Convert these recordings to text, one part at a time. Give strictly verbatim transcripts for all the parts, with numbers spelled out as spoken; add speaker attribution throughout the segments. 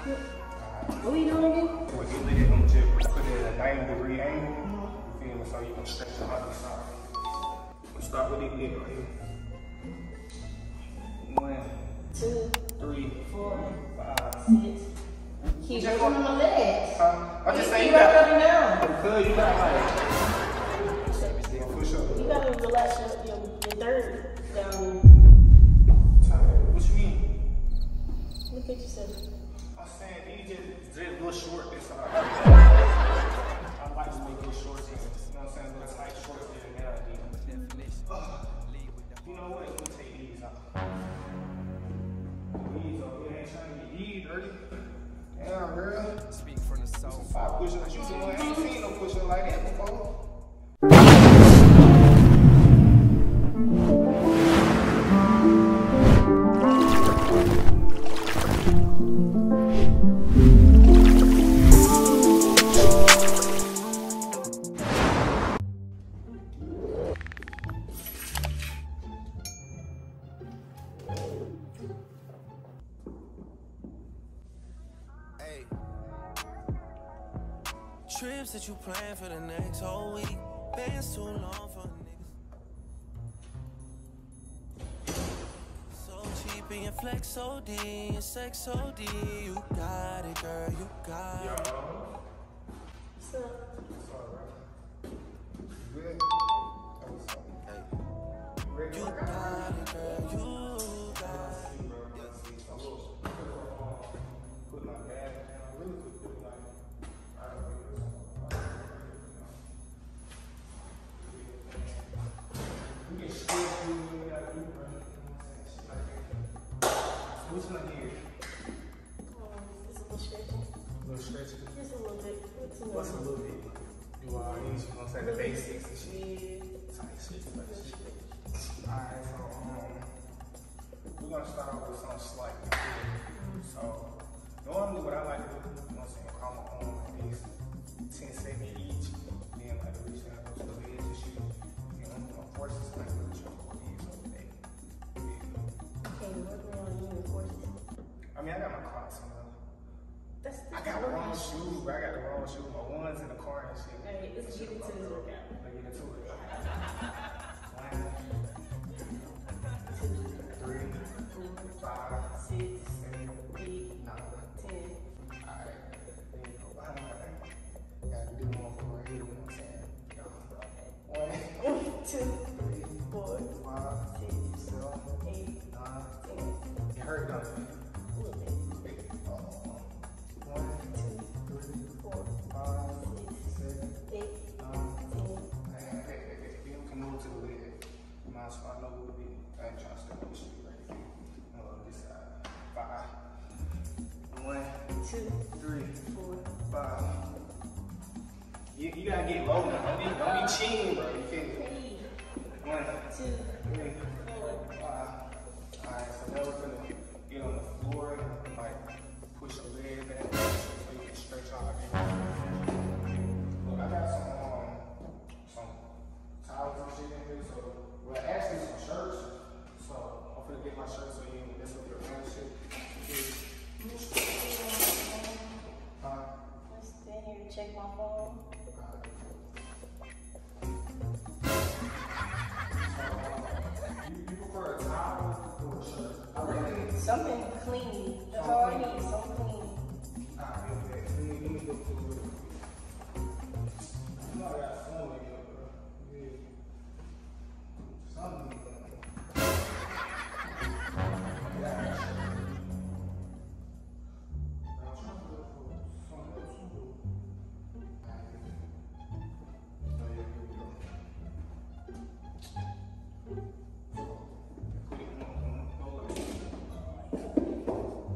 Speaker 1: What are you doing again?
Speaker 2: What you did, I'm just put it at a ninety degree angle. You feel me? So you can stretch the other side. We'll start with this leg right here. One,
Speaker 1: Two,
Speaker 2: three,
Speaker 1: four,
Speaker 2: five,
Speaker 1: six. Keep
Speaker 2: just
Speaker 1: working on my legs.
Speaker 2: Huh? I just say
Speaker 1: Keep
Speaker 2: you got
Speaker 1: up and down.
Speaker 2: because you got like yeah, push up.
Speaker 1: You gotta relax your, your, your third down.
Speaker 2: What you mean?
Speaker 1: Look at yourself.
Speaker 2: I'm saying you just just real short this time. I like to make it short, you know what I'm saying? Little tight shorts here and there. Uh, you know what? Let me take these out. These over here ain't trying to get these dirty. Damn, girl. Speak from the soul. Five push-ups. You I ain't seen no push-up like that before.
Speaker 3: Trips that you plan for the next whole week. Bands too long for niggas. So cheap and your flex O D, your sex O D. You got it, girl, you got it.
Speaker 1: What's up?
Speaker 2: Good.
Speaker 3: Hey. You got it, girl, you got it.
Speaker 2: Put my bag down really quick. Like, you can still do what you gotta do, bro. Which one here?
Speaker 1: Um, it's a little stretchy.
Speaker 2: A little stretchy.
Speaker 1: Just a little bit. What's a little
Speaker 2: What's a little bit? Do all these, you know what I'm saying? The basics and shit.
Speaker 1: Yeah.
Speaker 2: Tight shit, tight shit. Alright, so, um, we're gonna start off with something slight. So, normally what I like to do, you know what I'm saying, calm my arm like this, ten seconds each, then like reach down to the edge and shit. You know, my forces like really choke on these over there.
Speaker 1: Okay, working on you and forces.
Speaker 2: I mean, I got my Crocs on.
Speaker 1: That's the
Speaker 2: I got the wrong shoes, bro. I got the wrong shoes. My ones in the car and shit.
Speaker 1: Alright, let's get into this workout.
Speaker 2: Let's get into it. One,
Speaker 1: Two,
Speaker 2: three,
Speaker 1: four,
Speaker 2: five,
Speaker 1: six,
Speaker 2: seven,
Speaker 1: eight,
Speaker 2: nine.
Speaker 1: ten.
Speaker 2: Alright. There you go. Behind my back. Gotta do one more right here. You know what I'm saying? One,
Speaker 1: Two, three, four,
Speaker 2: five,
Speaker 1: six,
Speaker 2: seven,
Speaker 1: eight,
Speaker 2: nine.
Speaker 1: ten.
Speaker 2: It hurt, don't it?
Speaker 1: A little bit.
Speaker 2: One,
Speaker 1: Two, three, four,
Speaker 2: five,
Speaker 1: six,
Speaker 2: seven,
Speaker 1: eight,
Speaker 2: nine.
Speaker 1: ten.
Speaker 2: Hey, hey, hey, hey, you can move to the lid. My spot, no little bit. I ain't trying to step on the street right here. No, this side. Five. One,
Speaker 1: Two,
Speaker 2: three,
Speaker 1: four,
Speaker 2: five. You, you gotta get low now. Don't be, don't be cheating, bro. You feel me?
Speaker 1: three,
Speaker 2: One,
Speaker 1: two,
Speaker 2: three,
Speaker 1: four.
Speaker 2: five. Alright, so now we're gonna get on the floor and like push your leg back so you can stretch out like that. Look, I got some um some towels and shit in here, so well actually some shirts. So I'm gonna get my shirt so you can mess with your own shit. Huh?
Speaker 1: Let's stand here and check my phone.
Speaker 2: You, you prefer a towel or a shirt? I really
Speaker 1: Something clean. That's all I need. Something clean.
Speaker 2: Alright, okay. Let me, let me go through it real quick. You know I got a phone like that, bro. Yeah. Something. Yeah. I'm trying to look for something else to do. Oh, yeah, here we go. Put it on, on, hold on.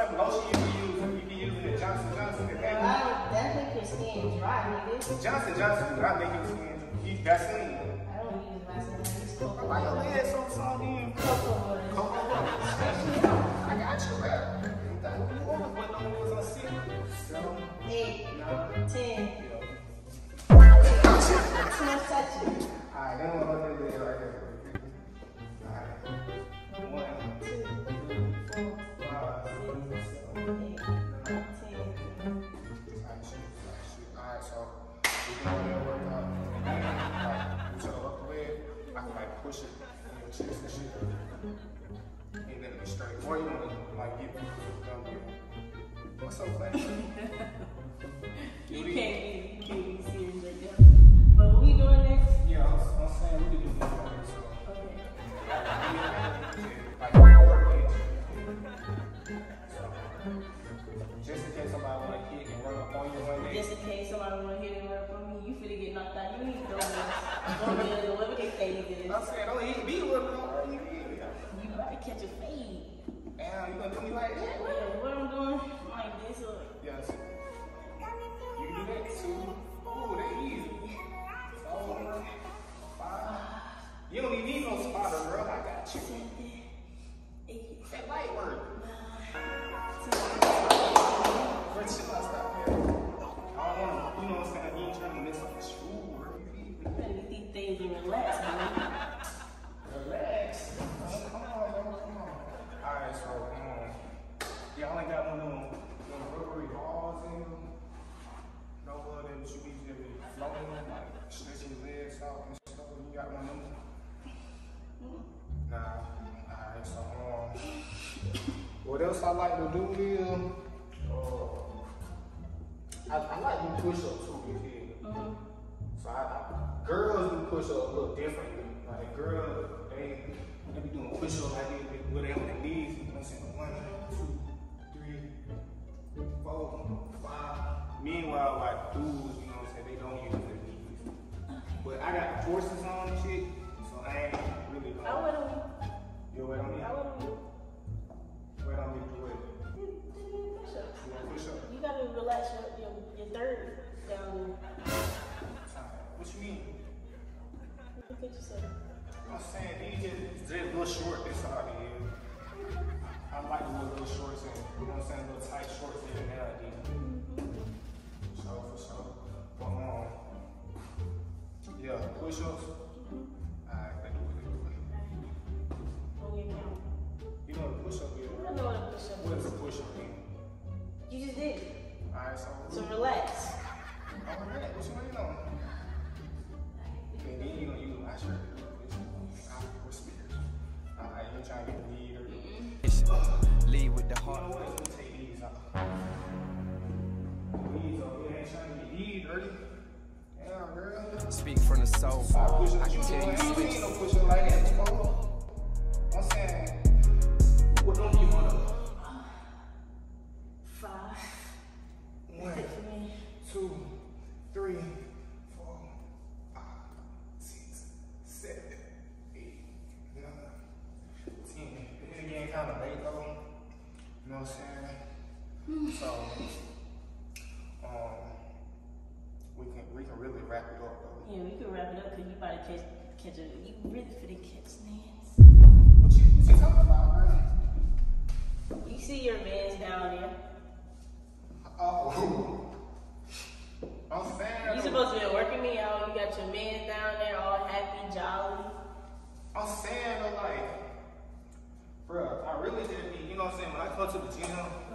Speaker 2: type of lotion you be using? You be using the Johnson Johnson and
Speaker 1: Well,
Speaker 2: that?
Speaker 1: I, that make your skin dry, nigga.
Speaker 2: Johnson Johnson do not make your skin. Use Vaseline.
Speaker 1: I don't use Vaseline. I use cocoa
Speaker 2: Why your
Speaker 1: butter.
Speaker 2: legs so small then?
Speaker 1: Cocoa butter.
Speaker 2: Cocoa butter. I got you, man. You always went on niggas on sick. Seven,
Speaker 1: Eight,
Speaker 2: nine,
Speaker 1: ten.
Speaker 2: yeah.
Speaker 1: Too much touching.
Speaker 2: Alright, then we'll go to the right there. Alright. One,
Speaker 1: Two,
Speaker 2: two,
Speaker 1: four,
Speaker 2: five,
Speaker 1: six,
Speaker 2: seven,
Speaker 1: eight, nine, ten.
Speaker 2: Alright, shoot, shoot. Alright, so we can go there, work out. And then, like, you tell up the leg, I can like push it in your chest and shit. And then it's straight. Or you wanna like get done with it. What's so funny?
Speaker 1: You can't be, you can't be serious like that. But what we doing next?
Speaker 2: Yeah, I'm, I'm saying we can do this one, so.
Speaker 1: Okay.
Speaker 2: Like, four days. So, just in case somebody wanna hit and run up on you one day.
Speaker 1: Just in case somebody wanna hit and run from me, you finna get knocked out. You need to throw this. Throw this, or whatever they say it is.
Speaker 2: I'm saying, don't hit me with it, don't hit me.
Speaker 1: You better catch a fade.
Speaker 2: Damn, you gonna do me like that?
Speaker 1: Yeah, what I'm doing, like this or
Speaker 2: Yes. You can do that too. Ooh, they easy. Four, five. You don't even need no spotter, girl. I got you.
Speaker 1: seven, eight,
Speaker 2: That light work.
Speaker 1: nine,
Speaker 2: Bro, chill out, stop there. I don't want to, you know what I'm saying? You ain't trying to mess up the school, bro. You feel me?
Speaker 1: ten. Better get these things and relax, man.
Speaker 2: Relax. Oh, come on, bro. Come on. Alright, so, um, y'all ain't got one of them, them rubbery balls in them. No blood that you be just be floating, like stretching your legs out and stuff. You got one of them? Nah. Alright, so, um, what else I like to do is, uh, I, I like to push up too, you feel me?
Speaker 1: Mm-hmm.
Speaker 2: So I, I, girls do push up a little differently. Like girls, they they be doing push up like this with their on their knees. You know what I'm saying? One, two, three, four, five. Meanwhile, like dudes, you know what I'm saying? They don't use their knees. But I got the forces on and shit, so I ain't really.
Speaker 1: I wouldn't.
Speaker 2: You wait on me.
Speaker 1: I wouldn't.
Speaker 2: Wait on me to do it.
Speaker 1: Push up.
Speaker 2: You want push up?
Speaker 1: You gotta relax your, your, your third down
Speaker 2: What you mean?
Speaker 1: there. Look at yourself.
Speaker 2: I'm saying these just they're a little short this side of here. I like the little, little shorts and you know what I'm saying, little tight shorts here and there. So for sure. But um yeah, push ups. Alright, they do it, they do it.
Speaker 1: On your count.
Speaker 2: You know what a push up is,
Speaker 1: I
Speaker 2: right?
Speaker 1: know what a push up
Speaker 2: What is
Speaker 1: is.
Speaker 2: a push up mean?
Speaker 1: You just did it.
Speaker 2: Alright, so
Speaker 1: So relax.
Speaker 2: alright, what you waiting on? And then you gonna use my shirt to do this. Alright, speakers. Alright, you trying to get the lead or
Speaker 3: Lead with the
Speaker 2: You know
Speaker 3: heart.
Speaker 2: what? Let me take these out. These over here ain't trying to get these dirty. Damn, girl.
Speaker 3: Speak from the soul.
Speaker 2: I push it.
Speaker 3: I can
Speaker 2: You
Speaker 3: tell you
Speaker 2: ain't
Speaker 3: switch.
Speaker 2: seen no push up like that before. I'm saying, what number you want to?
Speaker 1: Five.
Speaker 2: One, two, three, four, five, six, seven, eight, nine, ten. This game kind of late though. You know what I'm saying? So, um, we can we can really wrap it up though.
Speaker 1: Yeah, we can wrap it up because you about to catch, catch a, you really finna catch Nance.
Speaker 2: What you, what you talking about, man?
Speaker 1: You see your man's down there.
Speaker 2: Oh, I'm saying.
Speaker 1: You supposed to be working me out. You got your man's down there all happy, jolly.
Speaker 2: I'm saying though, like, bro, I really didn't be, you know what I'm saying? When I come to the gym,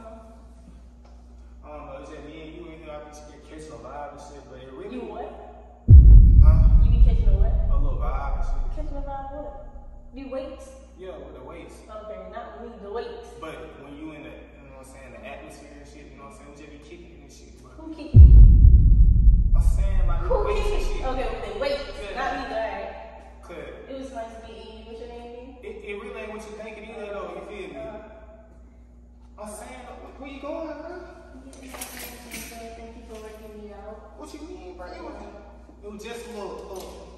Speaker 2: I don't know, it's just me and you in here, I be catching a vibe and shit, but it really.
Speaker 1: You what?
Speaker 2: Huh?
Speaker 1: You be catching a what?
Speaker 2: A little vibe and shit.
Speaker 1: Catching a vibe what? Be weights?
Speaker 2: Yeah, with the weights.
Speaker 1: Okay, not with me, the weights.
Speaker 2: But when you in the, you know what I'm saying, the atmosphere and shit, you know what I'm saying? We just be kicking and shit. But
Speaker 1: Who kicking?
Speaker 2: I'm saying, like,
Speaker 1: Who
Speaker 2: the weights and
Speaker 1: kicking?
Speaker 2: shit.
Speaker 1: Okay, with the weights.
Speaker 2: Yeah.
Speaker 1: Not me, alright.
Speaker 2: Cause
Speaker 1: It was nice to meet you. What's your name?
Speaker 2: it, it really ain't what you think it is, though, you feel me? I'm saying, where you going, bro?
Speaker 1: Thank you for working me out.
Speaker 2: What you mean, bro? It was, it was just a little, little